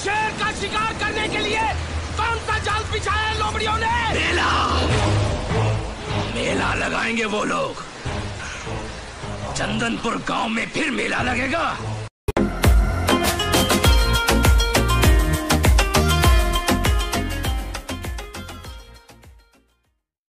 शेर का शिकार करने के लिए कौन सा जाल बिछाया है लोमड़ियों ने? मेला मेला लगाएंगे वो लोग। चंदनपुर गांव में फिर मेला लगेगा।